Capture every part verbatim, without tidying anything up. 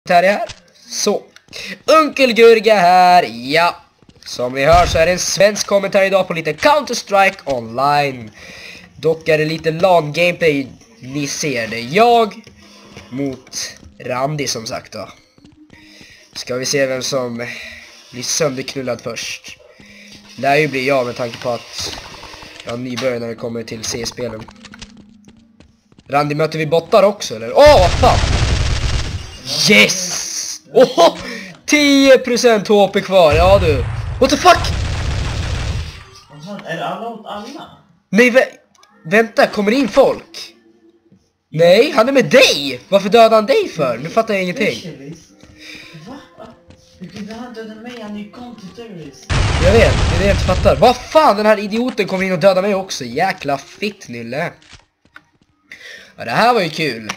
här är här. Så. Onkel Gurga här. Ja. Som vi hör så är det en svensk kommentar idag på lite Counter-Strike online. Dock är det lite LAN gameplay. Ni ser det. Jag mot Randy som sagt då. Ska vi se vem som blir sönderknullad först. Det här ju blir jag med tanke på att jag är nybörjare när det kommer till C S-spelen. Randy, möter vi bottar också eller? Åh, vad fan! Yes! Åh, tio procent H P kvar, ja du. What the fuck? Är det alla mot alla? Nej, vä vänta, kommer det in folk? Nej, han är med dig! Varför dödade han dig för? Nu fattar jag ingenting. Va? Hur kunde han döda mig? Han är ju counter-terrorist. Jag vet, det är det jag inte fattar. Vad fan, den här idioten kommer in och dödar mig också. Jäkla fittnylle. Ja, det här var ju kul.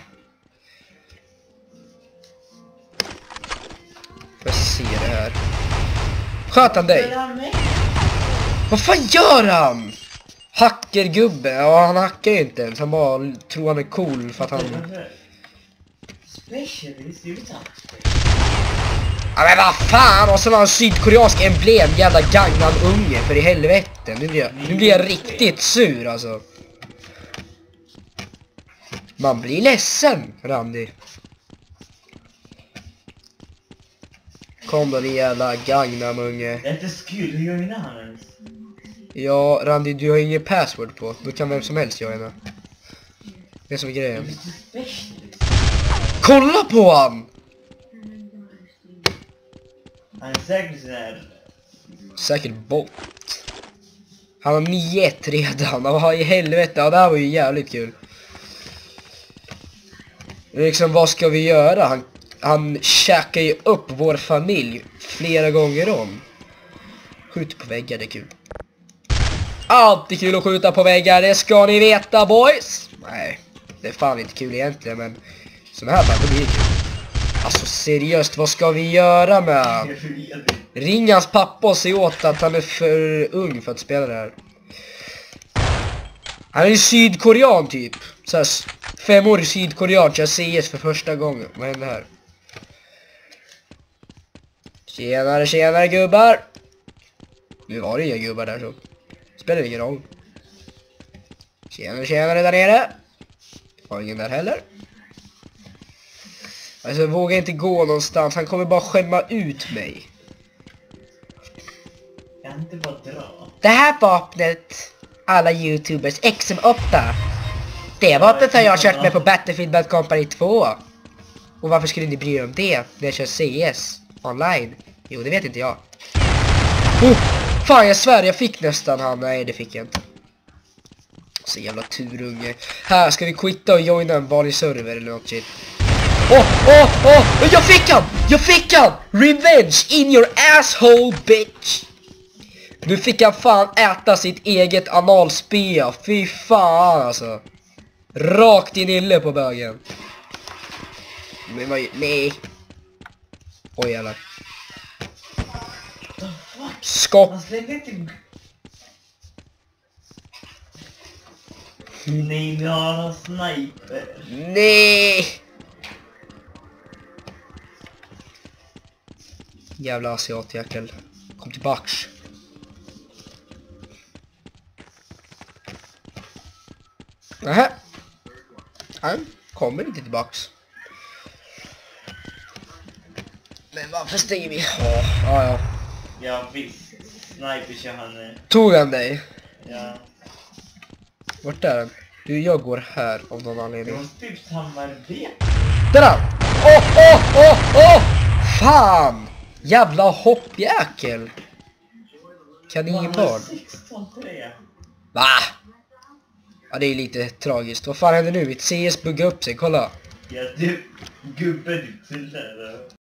Får jag se det här. Sköt han dig? Vad fan gör han? Hackergubbe. Ja, han hackar ju inte ens. Han bara tror han är cool för att han... Specialist, utan. Ja, men vad fan, och så var han sydkoreansk emblem, jävla gagnan unge, för i helvete. Nu blir jag, nu blir jag riktigt sur alltså. Man blir ledsen, Randy. Kom då, din jävla gagnan unge. Det är inte skul, hur gör vi han ens? Ja, Randy, du har ingen password på. Då kan vem som helst joina. Det är som är grejen. Kolla på han! Han är säkert sån här. Säkert bot. Han har nio ett redan. Vad i helvete. Ja, det här var ju jävligt kul. Liksom, vad ska vi göra? Han, han käkar ju upp vår familj flera gånger om. Skjut på väggar, det är kul. Alltid kul att skjuta på väggar, det ska ni veta, boys. Nej, det är fan inte kul egentligen, men sådana här fall, det blir kul. Alltså seriöst, vad ska vi göra med han? Ring hans pappa och se åt att han är för ung för att spela det här. Han är ju sydkorean typ. Så här, fem år i sydkorean, kör C S för första gången. Vad händer här? Tjenare, tjenare gubbar. Nu var det inga gubbar där så. Spelar ingen roll. Tjenare, tjenare där nere. Var ingen där heller. Alltså jag vågar inte gå någonstans. Han kommer bara skämma ut mig. Jag kan inte bara dra. Det här vapnet, alla youtubers, X M åtta. Det vapnet har jag kört med på Battlefield Bad Company två. Och varför skulle ni bry er om det när jag kör C S online? Jo, det vet inte jag. Oh, fan, jag svär, jag fick nästan han. Nej, det fick jag inte. Så jävla turunge. Här ska vi quitta och joina en vanlig server eller något shit. Åh, åh, åh, jag fick han! Jag fick han! Revenge in your asshole, bitch! Nu fick han fan äta sitt eget analspea. Fy fan alltså. Rakt in ille på bögen. Men vad... Nej. Oj jävlar. Skopp. Han slängde inte... Nej, nu har han sniper. Nej. Jävla asiatjäkel. Kom tillbaks. Nähä. Han kommer inte tillbaks. Men varför stänger vi? Ja, ja, ja. Ja, visst. Sniper kör han. Tog han dig? Ja. Vart är den? Du, jag går här av någon anledning. De typ samarbete. Där! Åh, åh, åh, åh! Fan! Jävla hoppjäkel. Kaninbarn. sexton tre. Va? Ja, det är lite tragiskt. Vad fan händer nu? Mitt C S buggar upp sig, kolla. Ja, du, gubben, du till det.